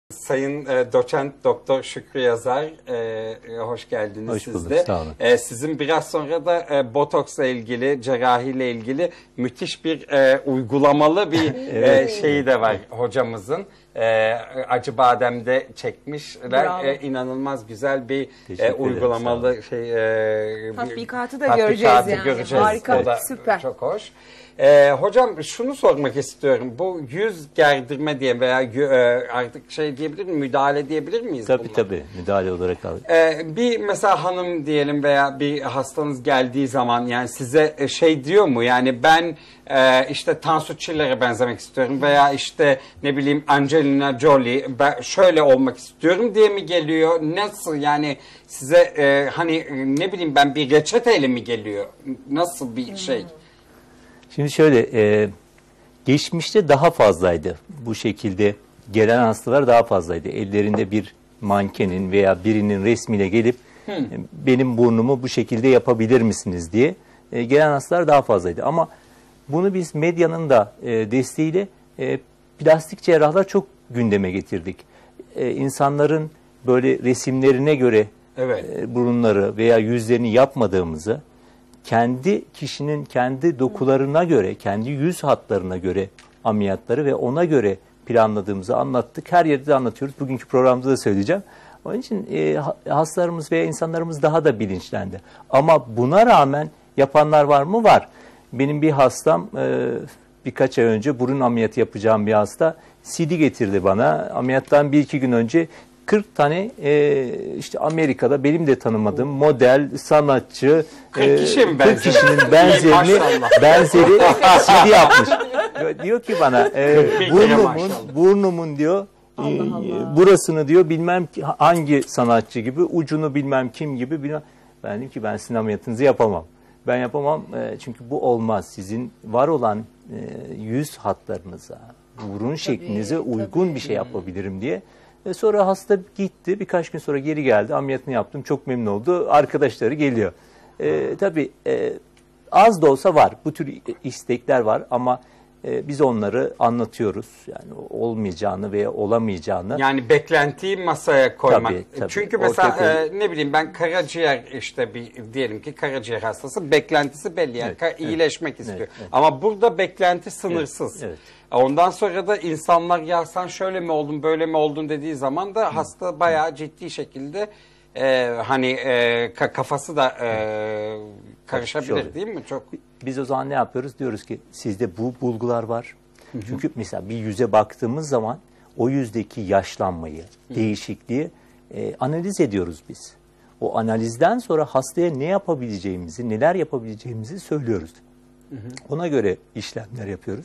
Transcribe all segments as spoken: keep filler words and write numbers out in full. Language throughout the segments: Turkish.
Sayın e, Doçent Doktor Şükrü Yazar, e, hoş geldiniz. Hoş siz bulduk, de. sağ olun. E, sizin biraz sonra da e, botoksla ilgili, cerrahiyle ilgili müthiş bir e, uygulamalı bir Evet. e, şeyi de var hocamızın. E, Acıbadem'de çekmişler. E, inanılmaz güzel bir e, uygulamalı ederim, şey. E, Tatbikatı da tatbikatı göreceğiz yani. göreceğiz. Harika, O da süper. çok hoş. Ee, hocam şunu sormak istiyorum. Bu yüz gerdirme diye veya e, artık şey diyebilir mi? Müdahale diyebilir miyiz? Tabii bunlara? tabii. Müdahale olarak aldık. Ee, bir mesela hanım diyelim veya bir hastanız geldiği zaman yani size şey diyor mu? Yani ben e, işte Tansu Çiller'e benzemek istiyorum veya işte ne bileyim Angelina Jolie ben şöyle olmak istiyorum diye mi geliyor? Nasıl yani size e, hani ne bileyim ben bir reçeteyle mi geliyor? Nasıl bir şey? Şimdi şöyle, e, geçmişte daha fazlaydı. Bu şekilde gelen hastalar daha fazlaydı. Ellerinde bir mankenin veya birinin resmiyle gelip e, benim burnumu bu şekilde yapabilir misiniz diye e, gelen hastalar daha fazlaydı. Ama bunu biz medyanın da e, desteğiyle e, plastik cerrahlar çok gündeme getirdik. E, insanların böyle resimlerine göre Evet. e, burunları veya yüzlerini yapmadığımızı, kendi kişinin kendi dokularına göre, kendi yüz hatlarına göre ameliyatları ve ona göre planladığımızı anlattık. Her yerde de anlatıyoruz. Bugünkü programda da söyleyeceğim. Onun için e, hastalarımız veya insanlarımız daha da bilinçlendi. Ama buna rağmen yapanlar var mı? Var. Benim bir hastam e, birkaç ay önce burun ameliyatı yapacağım bir hasta C D getirdi bana. Ameliyattan bir iki gün önce kırk tane e, işte Amerika'da benim de tanımadığım model, sanatçı, kırk kişi mi kırk kişinin benzerini benzeri C D yapmış. Diyor ki bana e, burnumun, burnumun diyor e, Allah Allah. burasını diyor bilmem ki, hangi sanatçı gibi, ucunu bilmem kim gibi. Bilmem. Ben dedim ki ben sizin ameliyatınızı yapamam. Ben yapamam e, çünkü bu olmaz. Sizin var olan e, yüz hatlarınıza, burun şeklinize uygun tabii bir şey yapabilirim diye. E sonra hasta gitti. Birkaç gün sonra geri geldi. Ameliyatını yaptım. Çok memnun oldu. Arkadaşları geliyor. E, tabii e, az da olsa var. Bu tür istekler var ama e, biz onları anlatıyoruz. Yani olmayacağını veya olamayacağını. Yani beklentiyi masaya koymak. Tabii, tabii. Çünkü mesela Ortak, e, ne bileyim ben karaciğer işte bir diyelim ki karaciğer hastası beklentisi belli. Yani Evet, ka- evet, iyileşmek istiyor. evet, evet. Ama burada beklenti sınırsız. Evet, Ondan sonra da insanlar ya sen şöyle mi oldun böyle mi oldun dediği zaman da hasta bayağı ciddi şekilde e, hani e, kafası da e, karışabilir değil mi? Çok. Biz o zaman ne yapıyoruz? Diyoruz ki sizde bu bulgular var. Hı hı. Çünkü mesela bir yüze baktığımız zaman o yüzdeki yaşlanmayı, hı. değişikliği e, analiz ediyoruz biz. O analizden sonra hastaya ne yapabileceğimizi, neler yapabileceğimizi söylüyoruz. Hı hı. Ona göre işlemler yapıyoruz.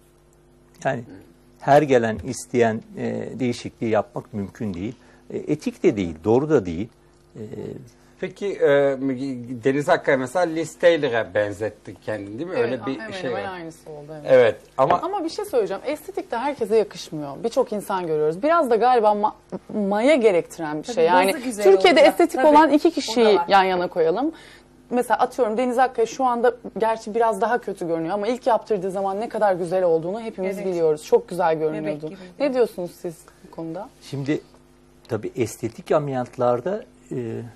Yani her gelen isteyen e, değişikliği yapmak mümkün değil. E, etik de değil, doğru da değil. E, Peki e, Deniz Akkaya mesela Liz Taylor'a benzetti kendini değil mi? Evet, Öyle bir hemen şey hemen var. aynısı oldu. Evet. Evet ama Ama bir şey söyleyeceğim. Estetik de herkese yakışmıyor. Birçok insan görüyoruz. Biraz da galiba ma maya gerektiren bir Tabii şey. Yani güzel Türkiye'de olacak. estetik Tabii. olan iki O da kişiyi var. yan yana koyalım. Mesela atıyorum Deniz Akkaya şu anda gerçi biraz daha kötü görünüyor ama ilk yaptırdığı zaman ne kadar güzel olduğunu hepimiz Evet. biliyoruz. Çok güzel görünüyordu. gibi. Ne diyorsunuz siz bu konuda? Şimdi tabii estetik ameliyatlarda e,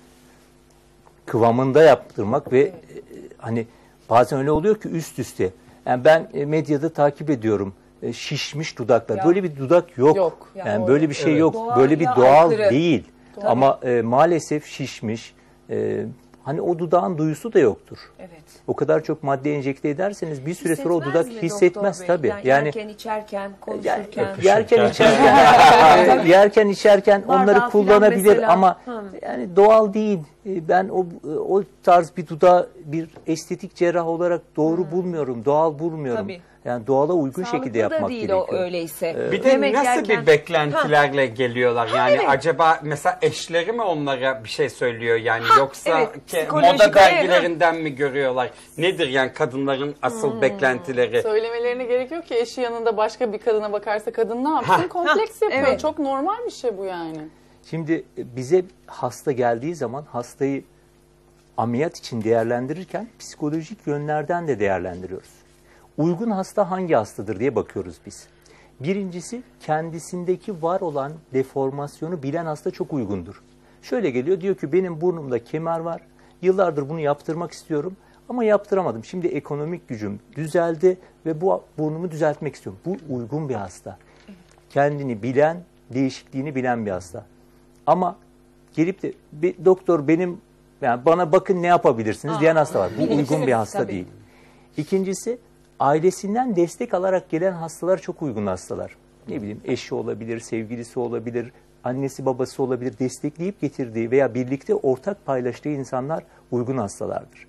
kıvamında yaptırmak ve e, hani bazen öyle oluyor ki üst üste. Yani ben e, medyada takip ediyorum e, şişmiş dudaklar. Ya. Böyle bir dudak yok. Yok. Ya Yani doğru. böyle bir şey Evet. yok. Doğal böyle bir ya doğal aykırı. değil. Tabii. Ama e, maalesef şişmiş. E, hani o dudağın duyusu da yoktur. Evet. O kadar çok madde enjekte ederseniz bir süre sonra o Hissetmez dudak mi hissetmez doktor bey? tabii. Yani, Yani yerken, içerken, Ya- konuşurken. yerken içerken yerken içerken Bardağı onları filan kullanabilir mesela. ama Hı. yani doğal değil. E, Ben o o tarz bir dudağı bir estetik cerrah olarak doğru bulmuyorum, doğal bulmuyorum. Tabii. Yani doğala uygun Sağlıklı şekilde da yapmak değil gerekiyor. o öyleyse. bir de Yemek nasıl yerken- bir beklentilerle geliyorlar? Yani evet. acaba mesela eşleri mi onlara bir şey söylüyor yani yoksa evet, ki, psikolojik moda ayağı, dergilerinden mi görüyorlar? Nedir yani kadınların asıl Hmm. beklentileri? Söylemelerine gerek yok ki eşi yanında başka bir kadına bakarsa kadın ne yapsın? Ha. Kompleks Ha, yapıyor. evet. Çok normal bir şey bu yani. Şimdi e, bize hasta geldiği zaman hastayı ameliyat için değerlendirirken psikolojik yönlerden de değerlendiriyoruz. Uygun hasta hangi hastadır diye bakıyoruz biz. Birincisi, kendisindeki var olan deformasyonu bilen hasta çok uygundur. Şöyle geliyor, diyor ki benim burnumda kemer var, yıllardır bunu yaptırmak istiyorum ama yaptıramadım. Şimdi ekonomik gücüm düzeldi ve bu burnumu düzeltmek istiyorum. Bu uygun bir hasta. Kendini bilen, değişikliğini bilen bir hasta. Ama gelip de bir doktor benim, yani bana bakın ne yapabilirsiniz Aa, diyen hasta var. Bu bilinçsiz, uygun bir hasta tabii. değil. İkincisi, ailesinden destek alarak gelen hastalar çok uygun hastalar. Ne bileyim, eşi olabilir, sevgilisi olabilir, annesi babası olabilir, destekleyip getirdiği veya birlikte ortak paylaştığı insanlar uygun hastalardır.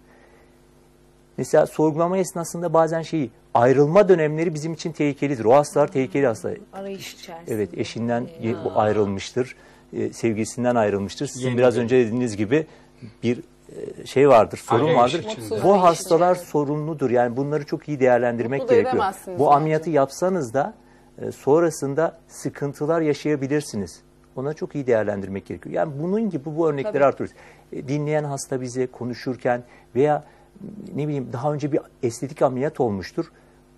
Mesela sorgulama esnasında bazen şeyi, ayrılma dönemleri bizim için tehlikelidir. O hastalar tehlikeli hastalar. Arayış içerisinde. Evet, eşinden ayrılmıştır, e, sevgilisinden ayrılmıştır. Sizin Yeni biraz bir- önce dediğiniz gibi bir e, şey vardır, sorun Arayış vardır. içinde. Bu hastalar sorunludur. Yani bunları çok iyi değerlendirmek Mutlu da gerekiyor. edemezsiniz Bu bence. ameliyatı yapsanız da e, sonrasında sıkıntılar yaşayabilirsiniz. Ona çok iyi değerlendirmek gerekiyor. Yani bunun gibi bu örnekleri Tabii. artırıyoruz. E, dinleyen hasta bize konuşurken veya ne bileyim daha önce bir estetik ameliyat olmuştur.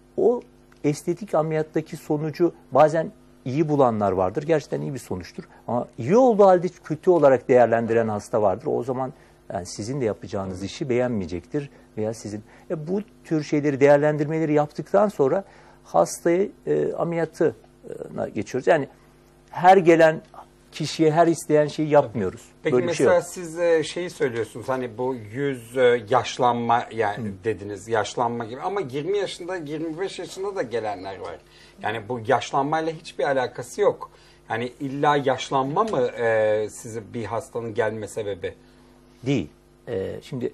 O estetik ameliyattaki sonucu bazen iyi bulanlar vardır. Gerçekten iyi bir sonuçtur. Ama iyi olduğu halde kötü olarak değerlendiren hasta vardır. O zaman yani sizin de yapacağınız işi beğenmeyecektir veya sizin. E, bu tür şeyleri, değerlendirmeleri yaptıktan sonra hastayı e, ameliyatına geçiyoruz. Yani her gelen kişiye, her isteyen şeyi yapmıyoruz. Peki Böyle bir şey mesela yok. siz e, şeyi söylüyorsunuz, hani bu yüz e, yaşlanma yani dediniz, yaşlanma gibi, ama yirmi yaşında yirmi beş yaşında da gelenler var. Yani bu yaşlanmayla hiçbir alakası yok. Yani illa yaşlanma mı e, size bir hastanın gelme sebebi? Değil. Ee, şimdi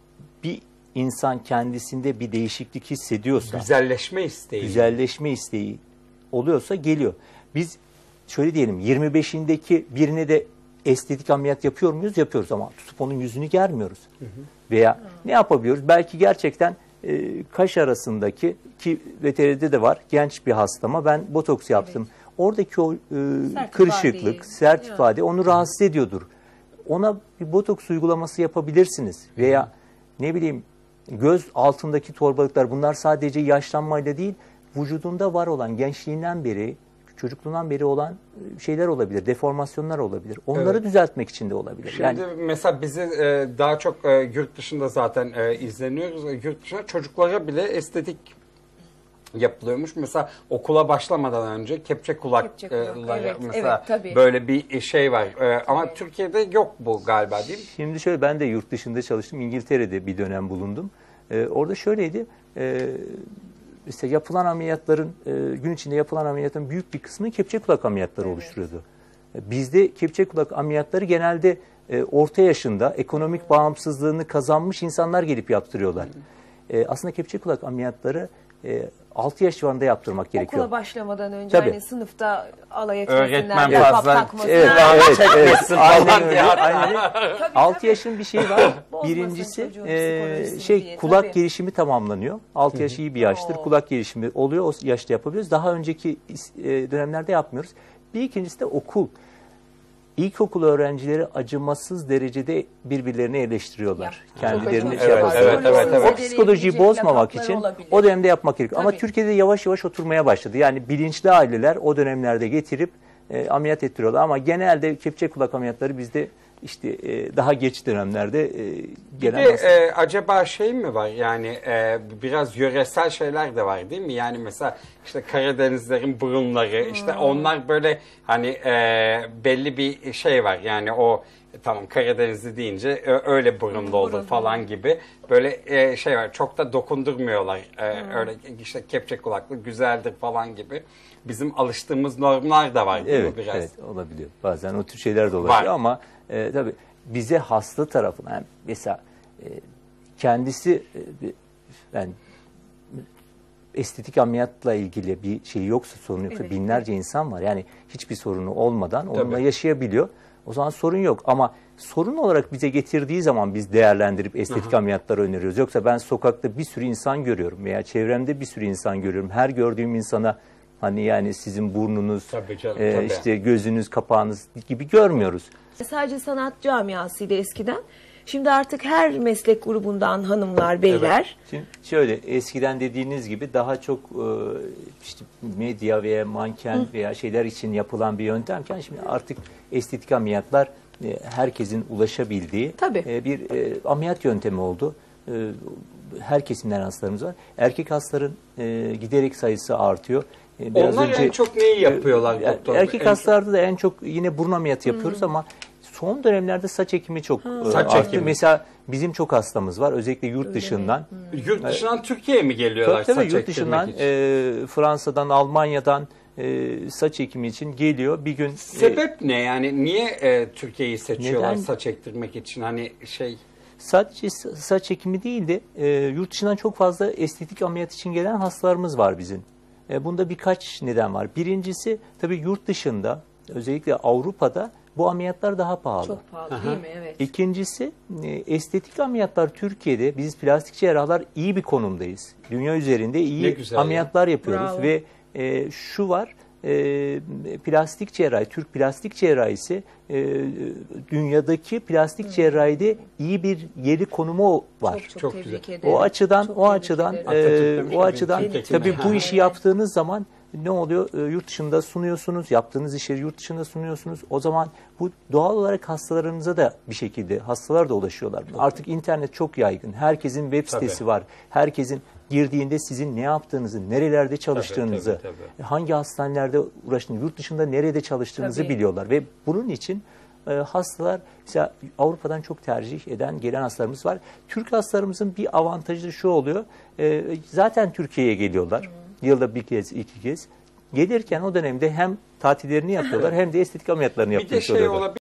bir insan kendisinde bir değişiklik hissediyorsa, Güzelleşme isteği. güzelleşme isteği oluyorsa geliyor. Biz şöyle diyelim, yirmi beşindeki birine de estetik ameliyat yapıyor muyuz? Yapıyoruz ama tutup onun yüzünü germiyoruz. Veya ne yapabiliyoruz? Belki gerçekten e, kaş arasındaki, ki veterinerde de var, genç bir hastama ben botoks yaptım. Oradaki o e, Sert kırışıklık, ifadeyi. sert Ya. ifade onu rahatsız ediyordur. Ona bir botoks uygulaması yapabilirsiniz. Veya ne bileyim, göz altındaki torbalıklar, bunlar sadece yaşlanmayla değil, vücudunda var olan, gençliğinden beri, çocukluğundan beri olan şeyler olabilir, deformasyonlar olabilir. Onları Evet. düzeltmek için de olabilir. Şimdi Yani mesela bizi e, daha çok e, yurt dışında zaten e, izleniyoruz. E, yurt dışında çocuklara bile estetik yapılıyormuş. Mesela okula başlamadan önce kepçe kulaklara Kepçe kulak, evet, mesela evet, tabii. böyle bir şey var. E, ama Türkiye'de yok bu galiba, değil mi? şimdi şöyle, ben de yurt dışında çalıştım. İngiltere'de bir dönem bulundum. Ee, orada şöyleydi. E, işte yapılan ameliyatların, e, gün içinde yapılan ameliyatın büyük bir kısmını kepçe kulak ameliyatları oluşturuyordu. E, Bizde kepçe kulak ameliyatları genelde e, orta yaşında ekonomik bağımsızlığını kazanmış insanlar gelip yaptırıyorlar. E, aslında kepçe kulak ameliyatları e, altı yaş civarında yaptırmak gerekiyor. Okula başlamadan önce Tabii. hani sınıfta alay Öğretmen etmesinler, fazla- fazla takmasınlar. Evet, evet, evet. Çekmesin Aynen falan öyle. diye. Aynen öyle. Tabii, altı tabii. yaşın bir şeyi var. Bozmasın Birincisi çocuğun e, psikolojisini şey diye, kulak tabii. gelişimi tamamlanıyor. altı yaş iyi bir yaştır. Oo. Kulak gelişimi oluyor. O yaşta yapabiliyoruz. Daha önceki e, dönemlerde yapmıyoruz. Bir ikincisi de okul. İlkokul öğrencileri acımasız derecede birbirlerini eleştiriyorlar. Ya. Kendilerini Çok şey Evet, yapıyorlar. evet, evet, evet. O psikolojiyi bozmamak için Olabilir. o dönemde yapmak gerekiyor. Ama Tabii. Türkiye'de yavaş yavaş oturmaya başladı. Yani bilinçli aileler o dönemlerde getirip e, ameliyat ettiriyorlar. Ama genelde kepçe kulak ameliyatları bizde işte e, daha geç dönemlerde e, Bir gelen de hastalar. e, acaba şey mi var, yani e, biraz yöresel şeyler de var değil mi? Yani mesela işte Karadenizlerin burunları, işte onlar böyle hani e, belli bir şey var. Yani o e, tamam, Karadenizli deyince e, öyle burunlu olur burun. falan gibi böyle e, şey var. Çok da dokundurmuyorlar. E, öyle işte kepçe kulaklı güzeldir falan gibi. Bizim alıştığımız normlar da var değil Evet, mi biraz? evet olabiliyor. Bazen o tür şeyler de olabiliyor Var. ama e, tabii bize hasta tarafına, yani mesela e, kendisi e, bir- yani estetik ameliyatla ilgili bir şey yoksa, sorun yoksa, Evet, binlerce insan var. Yani hiçbir sorunu olmadan onunla Tabii. yaşayabiliyor. O zaman sorun yok ama sorun olarak bize getirdiği zaman biz değerlendirip estetik ameliyatları öneriyoruz. Yoksa ben sokakta bir sürü insan görüyorum veya çevremde bir sürü insan görüyorum. Her gördüğüm insana hani yani sizin burnunuz, Tabii canım, e, tabii. işte gözünüz, kapağınız gibi görmüyoruz. Sadece sanat camiasıydı eskiden. Şimdi artık her meslek grubundan hanımlar, beyler. Şimdi şöyle, eskiden dediğiniz gibi daha çok e, işte medya veya manken veya şeyler için yapılan bir yöntemken şimdi artık estetik ameliyatlar e, herkesin ulaşabildiği Tabii. e, bir e, ameliyat yöntemi oldu. E, her kesimden hastalarımız var. Erkek hastaların e, giderek sayısı artıyor. E, biraz Onlar önce, en çok neyi yapıyorlar e, doktor? Erkek En hastalarda da en çok yine burun ameliyatı yapıyoruz ama son dönemlerde saç ekimi çok e, Saç arttı. ekimi. Mesela bizim çok hastamız var. Özellikle yurt dışından. Yurt dışından Türkiye'ye mi geliyorlar Tabii, tabii, saç yurt ektirmek dışından, için? e, Fransa'dan, Almanya'dan e, saç ekimi için geliyor. Bir gün e, Sebep ne yani? Niye e, Türkiye'yi seçiyorlar Neden? saç ektirmek için? Hani şey... sadece saç ekimi değil de e, yurt dışından çok fazla estetik ameliyat için gelen hastalarımız var bizim. E, bunda birkaç neden var. Birincisi tabii yurt dışında, özellikle Avrupa'da bu ameliyatlar daha pahalı. Çok pahalı değil mi? Evet. İkincisi e, estetik ameliyatlar Türkiye'de biz plastik cerrahlar iyi bir konumdayız. Dünya üzerinde Ne iyi güzel ameliyatlar yapıyoruz Bravo. ve e, şu var, e, plastik cerrahi, Türk plastik cerrahisi e, dünyadaki plastik cerrahide iyi bir yeri konumu var. Çok çok, Çok tebrik güzel. ederim. O açıdan Çok o tebrik açıdan ederim. e, Atatürk demiş o ya, açıdan Türk tabii hekimi. bu işi yaptığınız zaman ne oluyor? E, yurt dışında sunuyorsunuz, yaptığınız işleri yurt dışında sunuyorsunuz. O zaman bu doğal olarak hastalarınıza da bir şekilde hastalar da ulaşıyorlar. Artık internet çok yaygın. Herkesin web sitesi Tabii. var. Herkesin girdiğinde sizin ne yaptığınızı, nerelerde çalıştığınızı, tabii, tabii. hangi hastanelerde uğraştığınızı, yurt dışında nerede çalıştığınızı Tabii. biliyorlar ve bunun için e, hastalar mesela Avrupa'dan çok tercih eden gelen hastalarımız var. Türk hastalarımızın bir avantajı şu oluyor. E, zaten Türkiye'ye geliyorlar. Yılda bir kez, iki kez. Gelirken o dönemde hem tatillerini yapıyorlar hem de estetik ameliyatlarını Bir de yapmış şey oluyorlar. olabilir.